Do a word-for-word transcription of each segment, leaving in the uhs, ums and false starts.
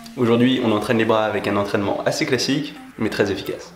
Aujourd'hui, on entraîne les bras avec un entraînement assez classique, mais très efficace.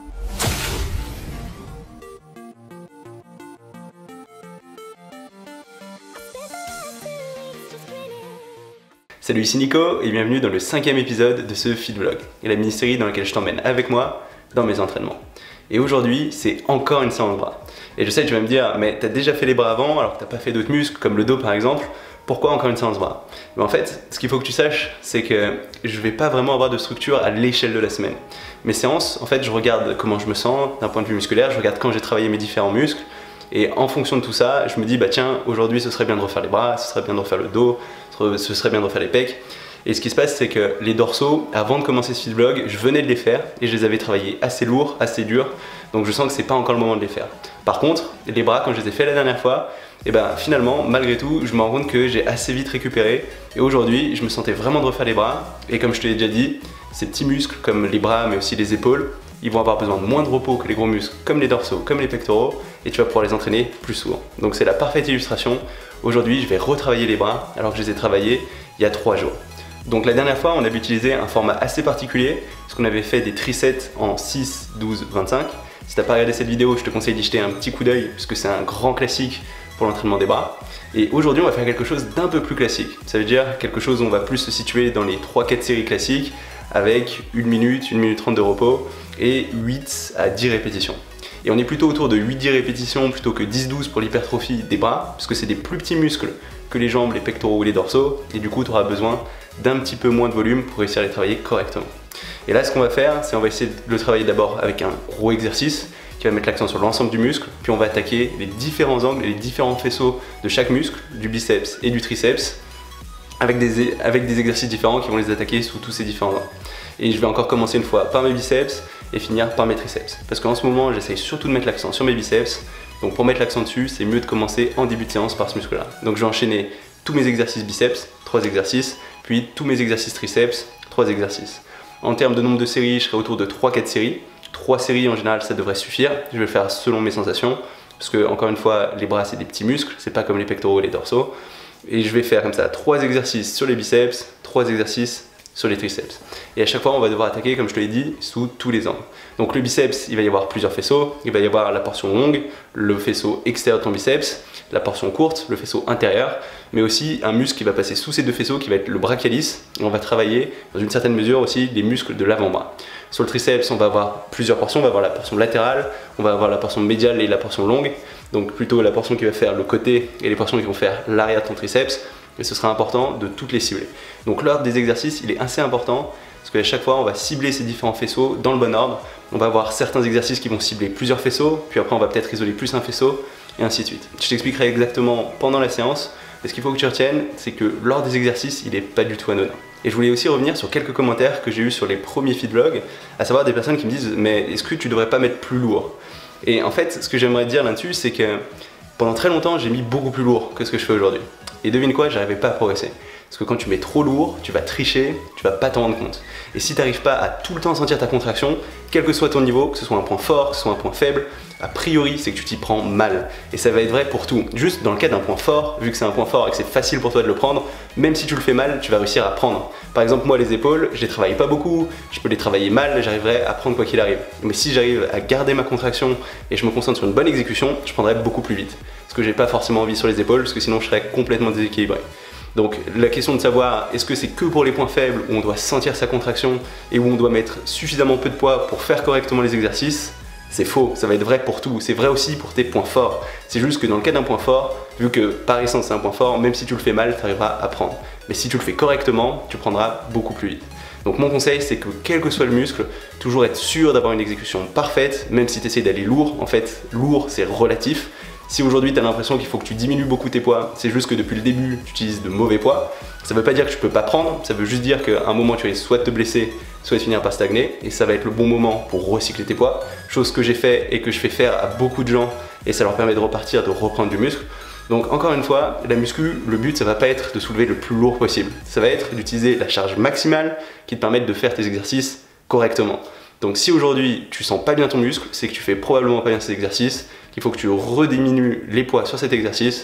Salut, ici Nico et bienvenue dans le cinquième épisode de ce Fit Vlog, et la mini-série dans laquelle je t'emmène avec moi dans mes entraînements. Et aujourd'hui, c'est encore une séance de bras. Et je sais que tu vas me dire, mais t'as déjà fait les bras avant alors que t'as pas fait d'autres muscles, comme le dos par exemple, pourquoi encore une séance de bras? Mais en fait, ce qu'il faut que tu saches, c'est que je vais pas vraiment avoir de structure à l'échelle de la semaine. Mes séances, en fait, je regarde comment je me sens d'un point de vue musculaire, je regarde quand j'ai travaillé mes différents muscles, et en fonction de tout ça, je me dis, bah tiens, aujourd'hui ce serait bien de refaire les bras, ce serait bien de refaire le dos, ce serait bien de refaire les pecs. Et ce qui se passe, c'est que les dorsaux, avant de commencer ce Fit Vlog, je venais de les faire et je les avais travaillés assez lourds, assez durs, donc je sens que c'est pas encore le moment de les faire. Par contre, les bras, quand je les ai fait la dernière fois, et ben finalement, malgré tout, je me rends compte que j'ai assez vite récupéré. Et aujourd'hui, je me sentais vraiment de refaire les bras. Et comme je te l'ai déjà dit, ces petits muscles comme les bras, mais aussi les épaules, ils vont avoir besoin de moins de repos que les gros muscles, comme les dorsaux, comme les pectoraux, et tu vas pouvoir les entraîner plus souvent. Donc c'est la parfaite illustration. Aujourd'hui, je vais retravailler les bras, alors que je les ai travaillés il y a trois jours. Donc la dernière fois, on avait utilisé un format assez particulier, parce qu'on avait fait des trisets en six, douze, vingt-cinq. Si t'as pas regardé cette vidéo, je te conseille d'y jeter un petit coup d'œil, puisque c'est un grand classique pour l'entraînement des bras. Et aujourd'hui, on va faire quelque chose d'un peu plus classique. Ça veut dire quelque chose où on va plus se situer dans les trois quatre séries classiques, avec une minute, une minute trente de repos, et huit à dix répétitions. Et on est plutôt autour de huit dix répétitions plutôt que dix douze pour l'hypertrophie des bras, parce que c'est des plus petits muscles que les jambes, les pectoraux ou les dorsaux, et du coup tu auras besoin d'un petit peu moins de volume pour réussir à les travailler correctement. Et là, ce qu'on va faire, c'est on va essayer de le travailler d'abord avec un gros exercice qui va mettre l'accent sur l'ensemble du muscle, puis on va attaquer les différents angles et les différents faisceaux de chaque muscle, du biceps et du triceps, avec des, avec des exercices différents qui vont les attaquer sous tous ces différents angles. Et je vais encore commencer une fois par mes biceps et finir par mes triceps. Parce qu'en ce moment, j'essaye surtout de mettre l'accent sur mes biceps. Donc pour mettre l'accent dessus, c'est mieux de commencer en début de séance par ce muscle-là. Donc je vais enchaîner tous mes exercices biceps, trois exercices, puis tous mes exercices triceps, trois exercices. En termes de nombre de séries, je serai autour de trois quatre séries. trois séries en général, ça devrait suffire. Je vais le faire selon mes sensations. Parce que, encore une fois, les bras, c'est des petits muscles, c'est pas comme les pectoraux et les dorsaux. Et je vais faire comme ça trois exercices sur les biceps, trois exercices sur les triceps. Et à chaque fois, on va devoir attaquer, comme je te l'ai dit, sous tous les angles. Donc le biceps, il va y avoir plusieurs faisceaux. Il va y avoir la portion longue, le faisceau extérieur de ton biceps, la portion courte, le faisceau intérieur, mais aussi un muscle qui va passer sous ces deux faisceaux, qui va être le brachialis. Et on va travailler, dans une certaine mesure aussi, les muscles de l'avant-bras. Sur le triceps, on va avoir plusieurs portions. On va avoir la portion latérale, on va avoir la portion médiale et la portion longue. Donc plutôt la portion qui va faire le côté et les portions qui vont faire l'arrière de ton triceps. Et ce sera important de toutes les cibler. Donc l'ordre des exercices, il est assez important parce qu'à chaque fois, on va cibler ces différents faisceaux dans le bon ordre. On va avoir certains exercices qui vont cibler plusieurs faisceaux, puis après on va peut-être isoler plus un faisceau, et ainsi de suite. Je t'expliquerai exactement pendant la séance, mais ce qu'il faut que tu retiennes, c'est que l'ordre des exercices, il n'est pas du tout anodin. Et je voulais aussi revenir sur quelques commentaires que j'ai eu sur les premiers Fit Vlog, à savoir des personnes qui me disent « mais est-ce que tu devrais pas mettre plus lourd ?» Et en fait, ce que j'aimerais dire là-dessus, c'est que pendant très longtemps, j'ai mis beaucoup plus lourd que ce que je fais aujourd'hui. Et devine quoi, j'arrivais pas à progresser. Parce que quand tu mets trop lourd, tu vas tricher, tu vas pas t'en rendre compte. Et si tu n'arrives pas à tout le temps sentir ta contraction, quel que soit ton niveau, que ce soit un point fort, que ce soit un point faible, a priori c'est que tu t'y prends mal. Et ça va être vrai pour tout. Juste dans le cas d'un point fort, vu que c'est un point fort et que c'est facile pour toi de le prendre, même si tu le fais mal, tu vas réussir à prendre. Par exemple, moi les épaules, je les travaille pas beaucoup, je peux les travailler mal, j'arriverai à prendre quoi qu'il arrive. Mais si j'arrive à garder ma contraction et je me concentre sur une bonne exécution, je prendrai beaucoup plus vite. Ce que j'ai pas forcément envie sur les épaules, parce que sinon je serais complètement déséquilibré. Donc la question de savoir est-ce que c'est que pour les points faibles où on doit sentir sa contraction et où on doit mettre suffisamment peu de poids pour faire correctement les exercices, c'est faux, ça va être vrai pour tout, c'est vrai aussi pour tes points forts. C'est juste que dans le cas d'un point fort, vu que par essence c'est un point fort, même si tu le fais mal, tu arriveras à prendre. Mais si tu le fais correctement, tu prendras beaucoup plus vite. Donc mon conseil, c'est que quel que soit le muscle, toujours être sûr d'avoir une exécution parfaite, même si tu essaies d'aller lourd. En fait, lourd c'est relatif. Si aujourd'hui tu as l'impression qu'il faut que tu diminues beaucoup tes poids, c'est juste que depuis le début tu utilises de mauvais poids. Ça veut pas dire que tu peux pas prendre, ça veut juste dire qu'à un moment tu risques soit de te blesser, soit de finir par stagner, et ça va être le bon moment pour recycler tes poids, chose que j'ai fait et que je fais faire à beaucoup de gens, et ça leur permet de repartir, de reprendre du muscle. Donc encore une fois, la muscu, le but ça va pas être de soulever le plus lourd possible, ça va être d'utiliser la charge maximale qui te permette de faire tes exercices correctement. Donc si aujourd'hui tu sens pas bien ton muscle, c'est que tu fais probablement pas bien cet exercice, qu'il faut que tu rediminues les poids sur cet exercice,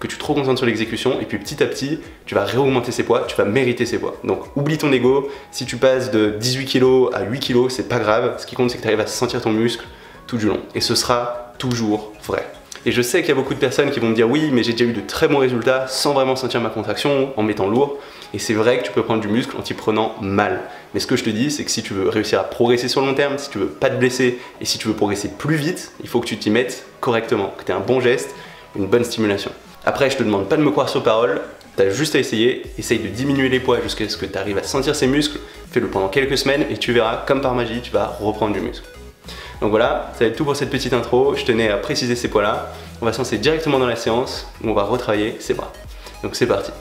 que tu te reconcentres sur l'exécution et puis petit à petit, tu vas réaugmenter ces poids, tu vas mériter ces poids. Donc oublie ton ego, si tu passes de dix-huit kilos à huit kilos, c'est pas grave, ce qui compte c'est que tu arrives à sentir ton muscle tout du long et ce sera toujours vrai. Et je sais qu'il y a beaucoup de personnes qui vont me dire oui, mais j'ai déjà eu de très bons résultats sans vraiment sentir ma contraction, en mettant lourd. Et c'est vrai que tu peux prendre du muscle en t'y prenant mal. Mais ce que je te dis, c'est que si tu veux réussir à progresser sur le long terme, si tu veux pas te blesser et si tu veux progresser plus vite, il faut que tu t'y mettes correctement, que tu aies un bon geste, une bonne stimulation. Après, je te demande pas de me croire sur parole, tu as juste à essayer, essaye de diminuer les poids jusqu'à ce que tu arrives à sentir ces muscles, fais-le pendant quelques semaines et tu verras, comme par magie, tu vas reprendre du muscle. Donc voilà, ça va être tout pour cette petite intro, je tenais à préciser ces points-là. On va se lancer directement dans la séance où on va retravailler ses bras. Donc c'est parti.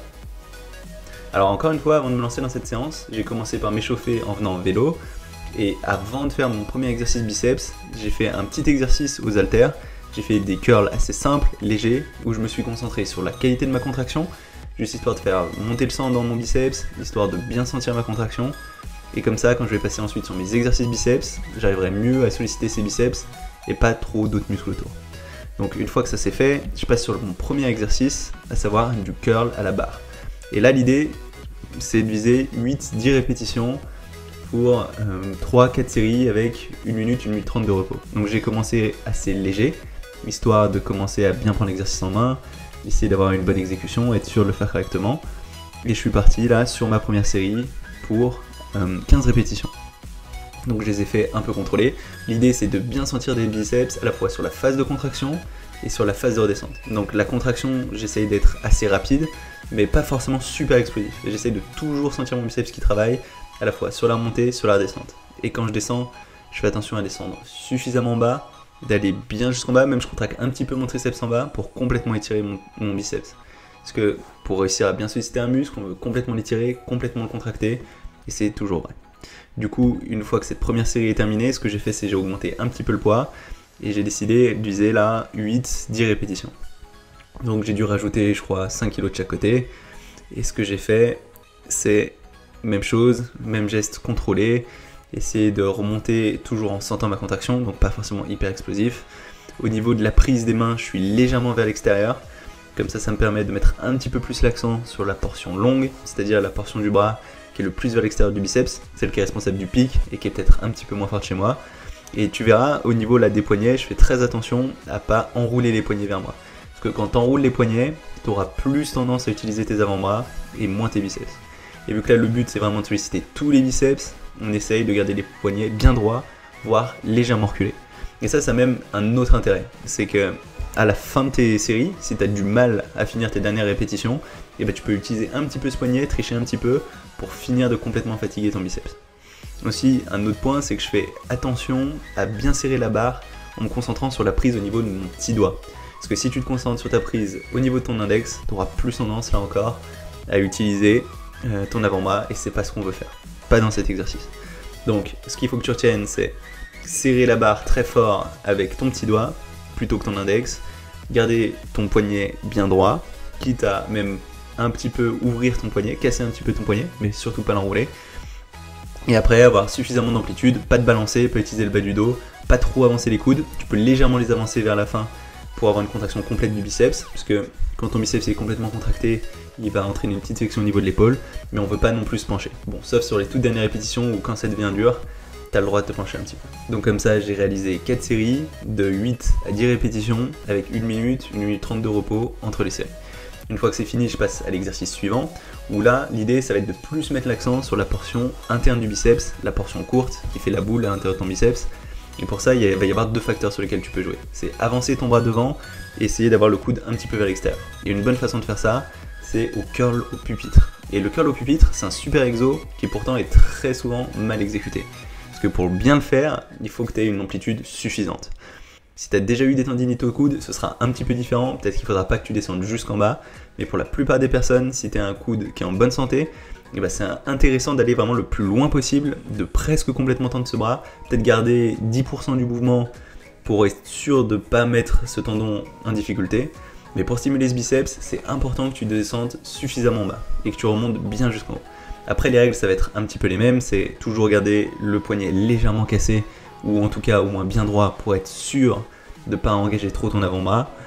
Alors encore une fois, avant de me lancer dans cette séance, j'ai commencé par m'échauffer en venant en vélo. Et avant de faire mon premier exercice biceps, j'ai fait un petit exercice aux haltères. J'ai fait des curls assez simples, légers, où je me suis concentré sur la qualité de ma contraction, juste histoire de faire monter le sang dans mon biceps, histoire de bien sentir ma contraction. Et comme ça, quand je vais passer ensuite sur mes exercices biceps, j'arriverai mieux à solliciter ces biceps et pas trop d'autres muscles autour. Donc une fois que ça c'est fait, je passe sur mon premier exercice, à savoir du curl à la barre. Et là l'idée, c'est de viser huit à dix répétitions pour euh, trois à quatre séries avec une minute, une minute trente de repos. Donc j'ai commencé assez léger, histoire de commencer à bien prendre l'exercice en main, essayer d'avoir une bonne exécution, être sûr de le faire correctement. Et je suis parti là sur ma première série pour euh, quinze répétitions. Donc je les ai fait un peu contrôler. L'idée c'est de bien sentir des biceps à la fois sur la phase de contraction et sur la phase de redescente. Donc la contraction, j'essaye d'être assez rapide, mais pas forcément super explosif. J'essaye de toujours sentir mon biceps qui travaille à la fois sur la montée, sur la redescente. Et quand je descends, je fais attention à descendre suffisamment bas, d'aller bien jusqu'en bas, même je contracte un petit peu mon triceps en bas pour complètement étirer mon, mon biceps. Parce que pour réussir à bien solliciter un muscle, on veut complètement l'étirer, complètement le contracter, et c'est toujours vrai. Du coup, une fois que cette première série est terminée, ce que j'ai fait, c'est que j'ai augmenté un petit peu le poids et j'ai décidé d'user là huit à dix répétitions. Donc j'ai dû rajouter, je crois, cinq kilos de chaque côté. Et ce que j'ai fait, c'est même chose, même geste contrôlé, essayer de remonter toujours en sentant ma contraction, donc pas forcément hyper explosif. Au niveau de la prise des mains, je suis légèrement vers l'extérieur. Comme ça, ça me permet de mettre un petit peu plus l'accent sur la portion longue, c'est-à-dire la portion du bras qui est le plus vers l'extérieur du biceps, celle qui est responsable du pic et qui est peut-être un petit peu moins forte chez moi. Et tu verras, au niveau là, des poignets, je fais très attention à pas enrouler les poignets vers moi. Parce que quand tu enroules les poignets, tu auras plus tendance à utiliser tes avant-bras et moins tes biceps. Et vu que là, le but, c'est vraiment de solliciter tous les biceps, on essaye de garder les poignets bien droits, voire légèrement reculés. Et ça, ça a même un autre intérêt. C'est que à la fin de tes séries, si tu as du mal à finir tes dernières répétitions, et ben tu peux utiliser un petit peu ce poignet, tricher un petit peu pour finir de complètement fatiguer ton biceps. Aussi, un autre point, c'est que je fais attention à bien serrer la barre en me concentrant sur la prise au niveau de mon petit doigt. Parce que si tu te concentres sur ta prise au niveau de ton index, tu auras plus tendance, là encore, à utiliser euh, ton avant-bras et c'est pas ce qu'on veut faire. Pas dans cet exercice. Donc, ce qu'il faut que tu retiennes, c'est serrer la barre très fort avec ton petit doigt plutôt que ton index, garder ton poignet bien droit, quitte à même un petit peu ouvrir ton poignet, casser un petit peu ton poignet, mais surtout pas l'enrouler. Et après, avoir suffisamment d'amplitude, pas de balancer, pas utiliser le bas du dos, pas trop avancer les coudes. Tu peux légèrement les avancer vers la fin pour avoir une contraction complète du biceps, parce que quand ton biceps est complètement contracté, il va entraîner une petite flexion au niveau de l'épaule, mais on veut pas non plus se pencher. Bon, sauf sur les toutes dernières répétitions où quand ça devient dur, tu as le droit de te pencher un petit peu. Donc comme ça, j'ai réalisé quatre séries de huit à dix répétitions avec une minute, une minute trente de repos entre les séries. Une fois que c'est fini, je passe à l'exercice suivant, où là, l'idée, ça va être de plus mettre l'accent sur la portion interne du biceps, la portion courte qui fait la boule à l'intérieur de ton biceps. Et pour ça, il va y avoir deux facteurs sur lesquels tu peux jouer. C'est avancer ton bras devant et essayer d'avoir le coude un petit peu vers l'extérieur. Et une bonne façon de faire ça, c'est au curl au pupitre. Et le curl au pupitre, c'est un super exo qui pourtant est très souvent mal exécuté. Parce que pour bien le faire, il faut que tu aies une amplitude suffisante. Si tu as déjà eu des tendinites au coude, ce sera un petit peu différent. Peut-être qu'il ne faudra pas que tu descendes jusqu'en bas. Mais pour la plupart des personnes, si tu as un coude qui est en bonne santé, eh ben c'est intéressant d'aller vraiment le plus loin possible, de presque complètement tendre ce bras. Peut-être garder dix pour cent du mouvement pour être sûr de ne pas mettre ce tendon en difficulté. Mais pour stimuler ce biceps, c'est important que tu descendes suffisamment bas et que tu remontes bien jusqu'en haut. Après, les règles, ça va être un petit peu les mêmes. C'est toujours garder le poignet légèrement cassé ou en tout cas au moins bien droit pour être sûr de ne pas engager trop ton avant-bras.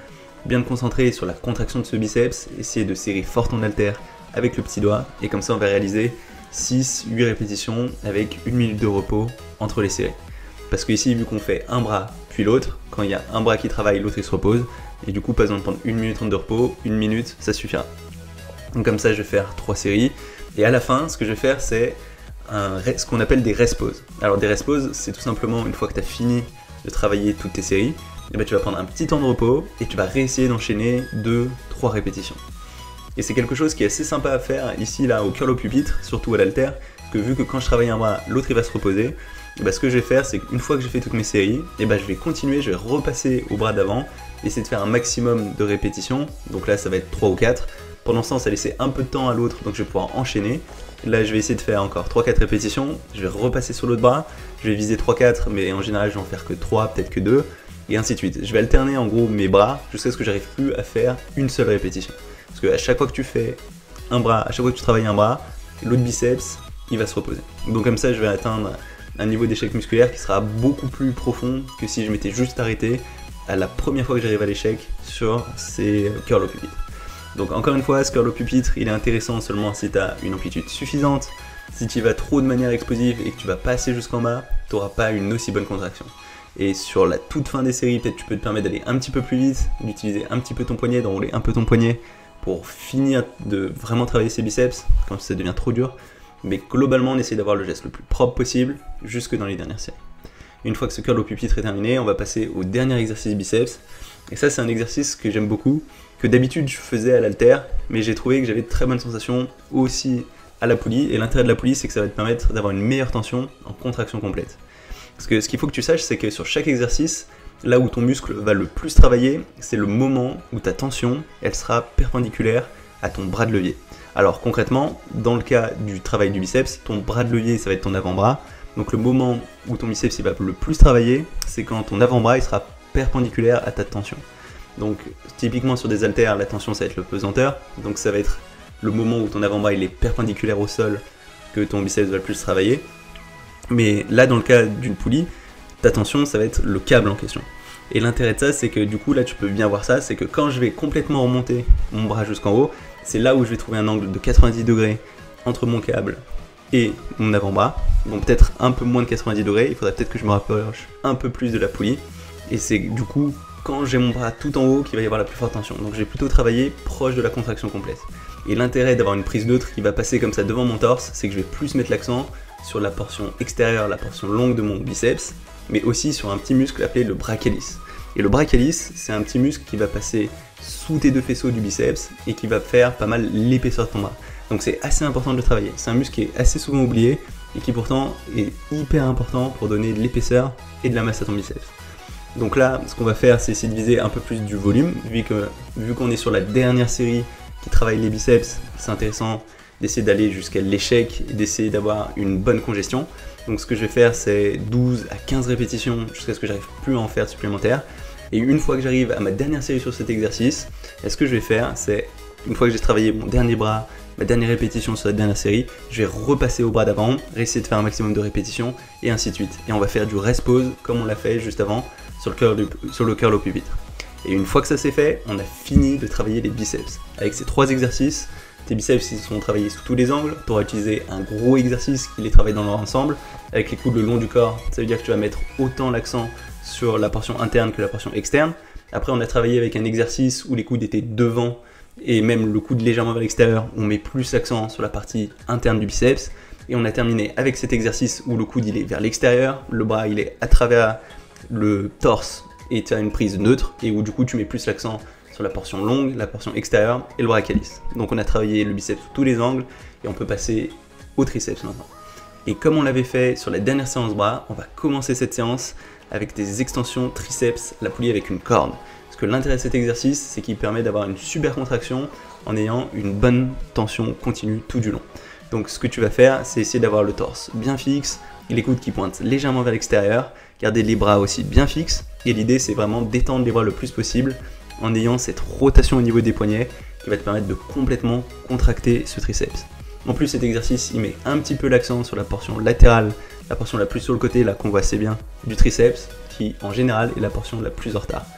bien te concentrer sur la contraction de ce biceps, essayer de serrer fort ton haltère avec le petit doigt, et comme ça on va réaliser six huit répétitions avec une minute de repos entre les séries. Parce que ici, vu qu'on fait un bras puis l'autre, quand il y a un bras qui travaille, l'autre il se repose, et du coup pas besoin de prendre une minute trente de repos, une minute ça suffira. Donc comme ça je vais faire trois séries, et à la fin ce que je vais faire c'est un, ce qu'on appelle des rest pauses. Alors des rest pauses, c'est tout simplement une fois que tu as fini de travailler toutes tes séries, et ben tu vas prendre un petit temps de repos et tu vas réessayer d'enchaîner deux trois répétitions. Et c'est quelque chose qui est assez sympa à faire ici là au curl au pupitre, surtout à l'haltère, parce que vu que quand je travaille un bras, l'autre il va se reposer, et ben ce que je vais faire c'est qu'une fois que j'ai fait toutes mes séries, et ben je vais continuer, je vais repasser au bras d'avant, essayer de faire un maximum de répétitions, donc là ça va être trois ou quatre. Pendant ce temps ça laisser un peu de temps à l'autre, donc je vais pouvoir enchaîner. Là je vais essayer de faire encore trois quatre répétitions, je vais repasser sur l'autre bras, je vais viser trois quatre, mais en général je vais en faire que trois, peut-être que deux, et ainsi de suite. Je vais alterner en gros mes bras jusqu'à ce que j'arrive plus à faire une seule répétition. Parce que à chaque fois que tu fais un bras, à chaque fois que tu travailles un bras, l'autre biceps il va se reposer. Donc comme ça je vais atteindre un niveau d'échec musculaire qui sera beaucoup plus profond que si je m'étais juste arrêté à la première fois que j'arrive à l'échec sur ces curls au pupitre. Donc encore une fois, ce curl au pupitre il est intéressant seulement si tu as une amplitude suffisante. Si tu y vas trop de manière explosive et que tu vas passer jusqu'en bas, tu n'auras pas une aussi bonne contraction. Et sur la toute fin des séries, peut-être tu peux te permettre d'aller un petit peu plus vite, d'utiliser un petit peu ton poignet, d'enrouler un peu ton poignet pour finir de vraiment travailler ses biceps quand ça devient trop dur. Mais globalement, on essaie d'avoir le geste le plus propre possible jusque dans les dernières séries. Une fois que ce curl au pupitre est terminé, on va passer au dernier exercice biceps. Et ça, c'est un exercice que j'aime beaucoup, que d'habitude je faisais à l'haltère, mais j'ai trouvé que j'avais de très bonnes sensations aussi à la poulie. Et l'intérêt de la poulie, c'est que ça va te permettre d'avoir une meilleure tension en contraction complète. Parce que ce qu'il faut que tu saches, c'est que sur chaque exercice, là où ton muscle va le plus travailler, c'est le moment où ta tension, elle sera perpendiculaire à ton bras de levier. Alors concrètement, dans le cas du travail du biceps, ton bras de levier, ça va être ton avant-bras. Donc le moment où ton biceps il va le plus travailler, c'est quand ton avant-bras il sera perpendiculaire à ta tension. Donc typiquement sur des haltères, la tension ça va être le pesanteur. Donc ça va être le moment où ton avant-bras il est perpendiculaire au sol que ton biceps va le plus travailler. Mais là dans le cas d'une poulie, ta tension ça va être le câble en question. Et l'intérêt de ça c'est que du coup là tu peux bien voir ça, c'est que quand je vais complètement remonter mon bras jusqu'en haut, c'est là où je vais trouver un angle de quatre-vingt-dix degrés entre mon câble et mon avant-bras. Donc peut-être un peu moins de quatre-vingt-dix degrés, il faudrait peut-être que je me rapproche un peu plus de la poulie. Et c'est du coup quand j'ai mon bras tout en haut qu'il va y avoir la plus forte tension. Donc je vais plutôt travailler proche de la contraction complète. Et l'intérêt d'avoir une prise neutre qui va passer comme ça devant mon torse, c'est que je vais plus mettre l'accent sur la portion extérieure, la portion longue de mon biceps, mais aussi sur un petit muscle appelé le brachialis. Et le brachialis, c'est un petit muscle qui va passer sous tes deux faisceaux du biceps et qui va faire pas mal l'épaisseur de ton bras. Donc c'est assez important de le travailler. C'est un muscle qui est assez souvent oublié et qui pourtant est hyper important pour donner de l'épaisseur et de la masse à ton biceps. Donc là, ce qu'on va faire, c'est essayer de viser un peu plus du volume, vu que vu qu'on est sur la dernière série qui travaille les biceps, c'est intéressant d'essayer d'aller jusqu'à l'échec et d'essayer d'avoir une bonne congestion. Donc ce que je vais faire, c'est douze à quinze répétitions jusqu'à ce que j'arrive plus à en faire de supplémentaires. Et une fois que j'arrive à ma dernière série sur cet exercice, ce que je vais faire, c'est une fois que j'ai travaillé mon dernier bras, ma dernière répétition sur la dernière série, je vais repasser au bras d'avant, réessayer de faire un maximum de répétitions et ainsi de suite. Et on va faire du rest pause comme on l'a fait juste avant sur le curl, du, sur le curl au pupitre. Et une fois que ça c'est fait, on a fini de travailler les biceps. Avec ces trois exercices, tes biceps ils sont travaillés sous tous les angles, tu auras utilisé un gros exercice qui les travaille dans leur ensemble, avec les coudes le long du corps, ça veut dire que tu vas mettre autant l'accent sur la portion interne que la portion externe. Après on a travaillé avec un exercice où les coudes étaient devant et même le coude légèrement vers l'extérieur, on met plus l'accent sur la partie interne du biceps. Et on a terminé avec cet exercice où le coude il est vers l'extérieur, le bras il est à travers le torse et tu as une prise neutre et où du coup tu mets plus l'accent sur la portion longue, la portion extérieure et le brachialis. Donc on a travaillé le biceps sous tous les angles et on peut passer au triceps maintenant. Et comme on l'avait fait sur la dernière séance bras, on va commencer cette séance avec des extensions triceps, la poulie avec une corde. Parce que l'intérêt de cet exercice, c'est qu'il permet d'avoir une super contraction en ayant une bonne tension continue tout du long. Donc ce que tu vas faire, c'est essayer d'avoir le torse bien fixe, les coudes qui pointent légèrement vers l'extérieur, garder les bras aussi bien fixes. Et l'idée, c'est vraiment d'étendre les bras le plus possible en ayant cette rotation au niveau des poignets qui va te permettre de complètement contracter ce triceps. En plus, cet exercice, il met un petit peu l'accent sur la portion latérale, la portion la plus sur le côté, là qu'on voit assez bien, du triceps, qui en général est la portion la plus en retard.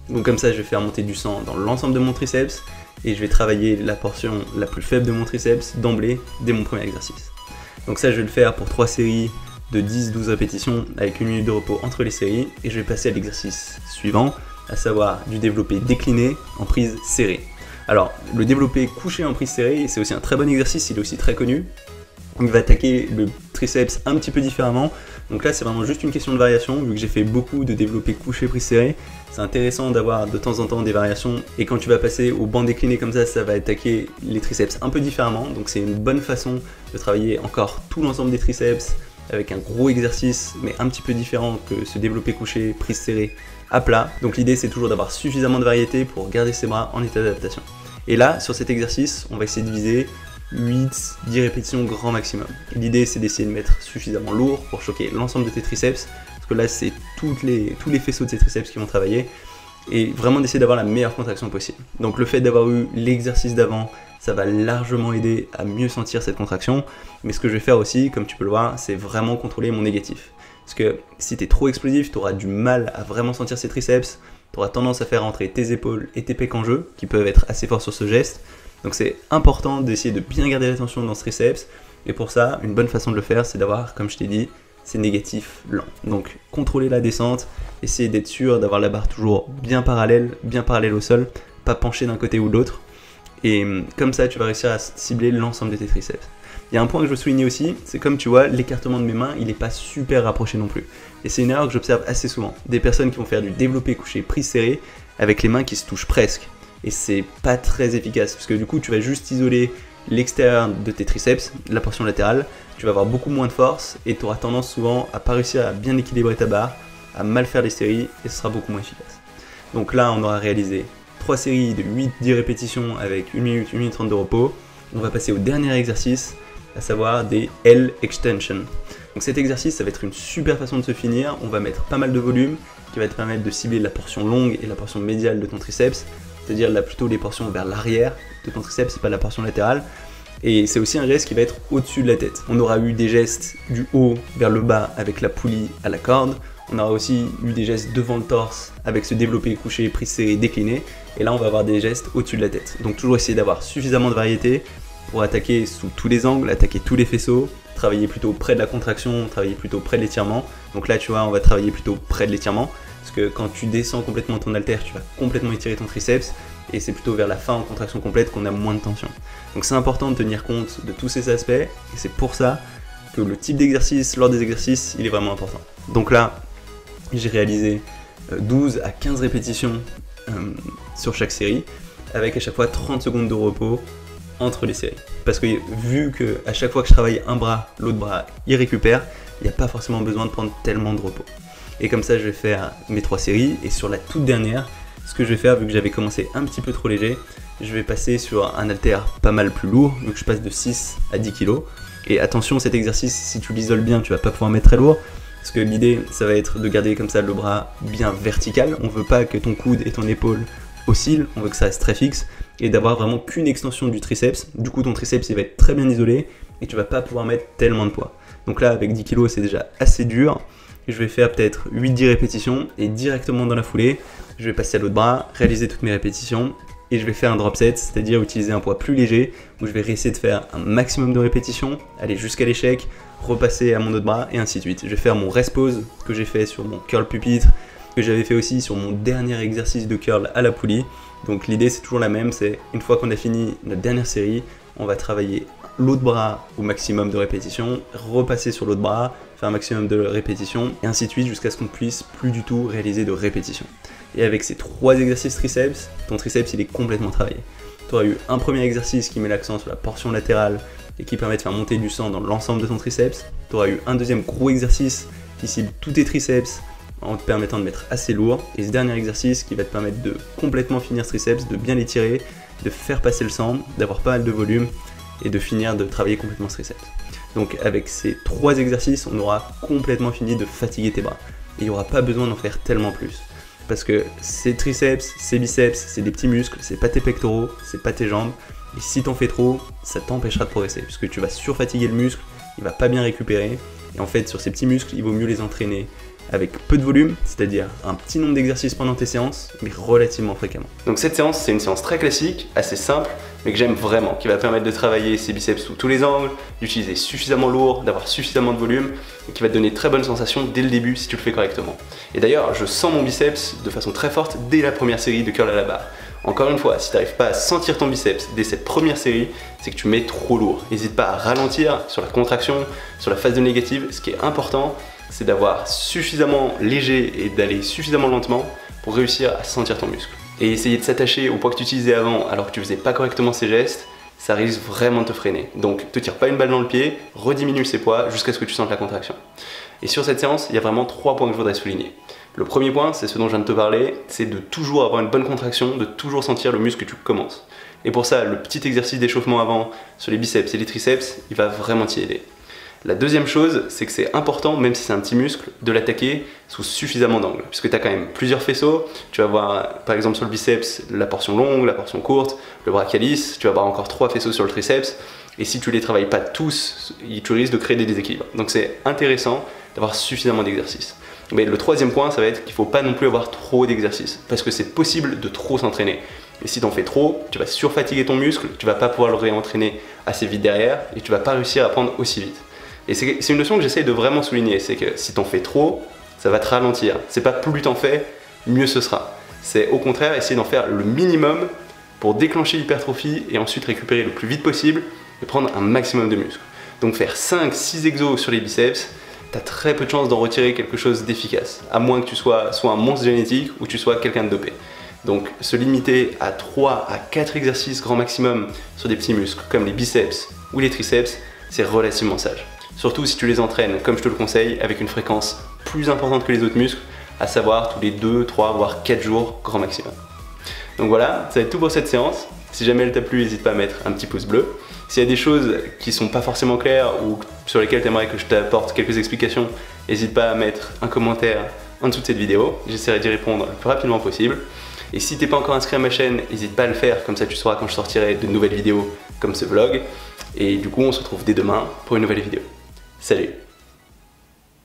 Donc comme ça, je vais faire monter du sang dans l'ensemble de mon triceps et je vais travailler la portion la plus faible de mon triceps d'emblée dès mon premier exercice. Donc ça, je vais le faire pour trois séries de dix à douze répétitions avec une minute de repos entre les séries et je vais passer à l'exercice suivant, à savoir du développé décliné en prise serrée. Alors, le développé couché en prise serrée, c'est aussi un très bon exercice, il est aussi très connu. Il va attaquer le triceps un petit peu différemment. Donc là, c'est vraiment juste une question de variation, vu que j'ai fait beaucoup de développé couché prise serrée. C'est intéressant d'avoir de temps en temps des variations. Et quand tu vas passer au banc décliné comme ça, ça va attaquer les triceps un peu différemment. Donc c'est une bonne façon de travailler encore tout l'ensemble des triceps avec un gros exercice, mais un petit peu différent que ce développé couché prise serrée à plat. Donc l'idée, c'est toujours d'avoir suffisamment de variété pour garder ses bras en état d'adaptation. Et là, sur cet exercice, on va essayer de viser huit à dix répétitions grand maximum. L'idée, c'est d'essayer de mettre suffisamment lourd pour choquer l'ensemble de tes triceps, parce que là, c'est toutes les, tous les faisceaux de tes triceps qui vont travailler, et vraiment d'essayer d'avoir la meilleure contraction possible. Donc le fait d'avoir eu l'exercice d'avant, ça va largement aider à mieux sentir cette contraction, mais ce que je vais faire aussi, comme tu peux le voir, c'est vraiment contrôler mon négatif. Parce que si tu es trop explosif, tu auras du mal à vraiment sentir ces triceps, tu auras tendance à faire entrer tes épaules et tes pecs en jeu, qui peuvent être assez forts sur ce geste. Donc c'est important d'essayer de bien garder l'attention dans ce triceps, et pour ça, une bonne façon de le faire, c'est d'avoir, comme je t'ai dit, ces négatifs lents. Donc contrôler la descente, essayer d'être sûr d'avoir la barre toujours bien parallèle, bien parallèle au sol, pas pencher d'un côté ou de l'autre, et comme ça, tu vas réussir à cibler l'ensemble de tes triceps. Il y a un point que je veux souligner aussi, c'est comme tu vois, l'écartement de mes mains, il n'est pas super rapproché non plus. Et c'est une erreur que j'observe assez souvent. Des personnes qui vont faire du développé couché prise serrée avec les mains qui se touchent presque. Et c'est pas très efficace, parce que du coup, tu vas juste isoler l'extérieur de tes triceps, la portion latérale, tu vas avoir beaucoup moins de force et tu auras tendance souvent à pas réussir à bien équilibrer ta barre, à mal faire les séries et ce sera beaucoup moins efficace. Donc là, on aura réalisé trois séries de huit à dix répétitions avec une minute, une minute trente de repos. On va passer au dernier exercice, à savoir des L extension. Donc cet exercice, ça va être une super façon de se finir. On va mettre pas mal de volume qui va te permettre de cibler la portion longue et la portion médiale de ton triceps, c'est-à-dire là plutôt les portions vers l'arrière de ton triceps, c'est pas la portion latérale. Et c'est aussi un geste qui va être au-dessus de la tête. On aura eu des gestes du haut vers le bas avec la poulie à la corde. On aura aussi eu des gestes devant le torse avec ce développé couché, prise serrée, décliné. Et là, on va avoir des gestes au-dessus de la tête. Donc toujours essayer d'avoir suffisamment de variété pour attaquer sous tous les angles, attaquer tous les faisceaux, travailler plutôt près de la contraction, travailler plutôt près de l'étirement. Donc là, tu vois, on va travailler plutôt près de l'étirement. Parce que quand tu descends complètement ton haltère, tu vas complètement étirer ton triceps. Et c'est plutôt vers la fin en contraction complète qu'on a moins de tension. Donc c'est important de tenir compte de tous ces aspects, et c'est pour ça que le type d'exercice lors des exercices, il est vraiment important. Donc là, j'ai réalisé douze à quinze répétitions euh, sur chaque série, avec à chaque fois trente secondes de repos entre les séries. Parce que vu que à chaque fois que je travaille un bras, l'autre bras il récupère, il n'y a pas forcément besoin de prendre tellement de repos. Et comme ça, je vais faire mes trois séries, et sur la toute dernière, ce que je vais faire, vu que j'avais commencé un petit peu trop léger, je vais passer sur un haltère pas mal plus lourd, vu que je passe de six à dix kilos. Et attention, cet exercice, si tu l'isoles bien, tu vas pas pouvoir mettre très lourd, parce que l'idée, ça va être de garder comme ça le bras bien vertical. On veut pas que ton coude et ton épaule oscillent, on veut que ça reste très fixe, et d'avoir vraiment qu'une extension du triceps. Du coup, ton triceps, il va être très bien isolé, et tu vas pas pouvoir mettre tellement de poids. Donc là, avec dix kilos, c'est déjà assez dur. Je vais faire peut-être huit à dix répétitions, et directement dans la foulée, je vais passer à l'autre bras, réaliser toutes mes répétitions, et je vais faire un drop set, c'est-à-dire utiliser un poids plus léger, où je vais réessayer de faire un maximum de répétitions, aller jusqu'à l'échec, repasser à mon autre bras, et ainsi de suite. Je vais faire mon rest pause, que j'ai fait sur mon curl pupitre, que j'avais fait aussi sur mon dernier exercice de curl à la poulie. Donc l'idée c'est toujours la même, c'est une fois qu'on a fini notre dernière série, on va travailler l'autre bras au maximum de répétitions, repasser sur l'autre bras, faire un maximum de répétitions, et ainsi de suite jusqu'à ce qu'on ne puisse plus du tout réaliser de répétitions. Et avec ces trois exercices triceps, ton triceps il est complètement travaillé. Tu auras eu un premier exercice qui met l'accent sur la portion latérale et qui permet de faire monter du sang dans l'ensemble de ton triceps. Tu auras eu un deuxième gros exercice qui cible tous tes triceps en te permettant de mettre assez lourd. Et ce dernier exercice qui va te permettre de complètement finir ce triceps, de bien l'étirer, de faire passer le sang, d'avoir pas mal de volume et de finir de travailler complètement ce triceps. Donc avec ces trois exercices, on aura complètement fini de fatiguer tes bras. Et il n'y aura pas besoin d'en faire tellement plus. Parce que ces triceps, ces biceps, c'est des petits muscles, c'est pas tes pectoraux, c'est pas tes jambes. Et si t'en fais trop, ça t'empêchera de progresser. Puisque tu vas surfatiguer le muscle, il va pas bien récupérer. Et en fait, sur ces petits muscles, il vaut mieux les entraîner avec peu de volume, c'est-à-dire un petit nombre d'exercices pendant tes séances, mais relativement fréquemment. Donc cette séance, c'est une séance très classique, assez simple, mais que j'aime vraiment, qui va permettre de travailler ses biceps sous tous les angles, d'utiliser suffisamment lourd, d'avoir suffisamment de volume, et qui va te donner de très bonnes sensations dès le début si tu le fais correctement. Et d'ailleurs, je sens mon biceps de façon très forte dès la première série de curl à la barre. Encore une fois, si tu n'arrives pas à sentir ton biceps dès cette première série, c'est que tu mets trop lourd. N'hésite pas à ralentir sur la contraction, sur la phase de négative. Ce qui est important, c'est d'avoir suffisamment léger et d'aller suffisamment lentement pour réussir à sentir ton muscle. Et essayer de s'attacher au poids que tu utilisais avant alors que tu faisais pas correctement ces gestes, ça risque vraiment de te freiner. Donc te tire pas une balle dans le pied, rediminue ses poids jusqu'à ce que tu sentes la contraction. Et sur cette séance, il y a vraiment trois points que je voudrais souligner. Le premier point, c'est ce dont je viens de te parler, c'est de toujours avoir une bonne contraction, de toujours sentir le muscle que tu commences. Et pour ça, le petit exercice d'échauffement avant sur les biceps et les triceps, il va vraiment t'y aider. La deuxième chose, c'est que c'est important, même si c'est un petit muscle, de l'attaquer sous suffisamment d'angles. Puisque tu as quand même plusieurs faisceaux, tu vas voir par exemple sur le biceps la portion longue, la portion courte, le brachialis, tu vas avoir encore trois faisceaux sur le triceps. Et si tu les travailles pas tous, tu risques de créer des déséquilibres. Donc c'est intéressant d'avoir suffisamment d'exercices. Mais le troisième point, ça va être qu'il ne faut pas non plus avoir trop d'exercices. Parce que c'est possible de trop s'entraîner. Et si tu en fais trop, tu vas surfatiguer ton muscle, tu vas pas pouvoir le réentraîner assez vite derrière et tu vas pas réussir à prendre aussi vite. Et c'est une notion que j'essaye de vraiment souligner, c'est que si t'en fais trop, ça va te ralentir. C'est pas plus t'en fais, mieux ce sera. C'est au contraire essayer d'en faire le minimum pour déclencher l'hypertrophie et ensuite récupérer le plus vite possible et prendre un maximum de muscle. Donc faire cinq six exos sur les biceps, t'as très peu de chances d'en retirer quelque chose d'efficace, à moins que tu sois soit un monstre génétique ou tu sois quelqu'un de dopé. Donc se limiter à trois à quatre exercices grand maximum sur des petits muscles comme les biceps ou les triceps, c'est relativement sage. Surtout si tu les entraînes, comme je te le conseille, avec une fréquence plus importante que les autres muscles, à savoir tous les deux, trois, voire quatre jours grand maximum. Donc voilà, ça va être tout pour cette séance. Si jamais elle t'a plu, n'hésite pas à mettre un petit pouce bleu. S'il y a des choses qui sont pas forcément claires ou sur lesquelles tu aimerais que je t'apporte quelques explications, n'hésite pas à mettre un commentaire en dessous de cette vidéo. J'essaierai d'y répondre le plus rapidement possible. Et si t'es pas encore inscrit à ma chaîne, n'hésite pas à le faire, comme ça tu sauras quand je sortirai de nouvelles vidéos comme ce vlog. Et du coup, on se retrouve dès demain pour une nouvelle vidéo. Salut!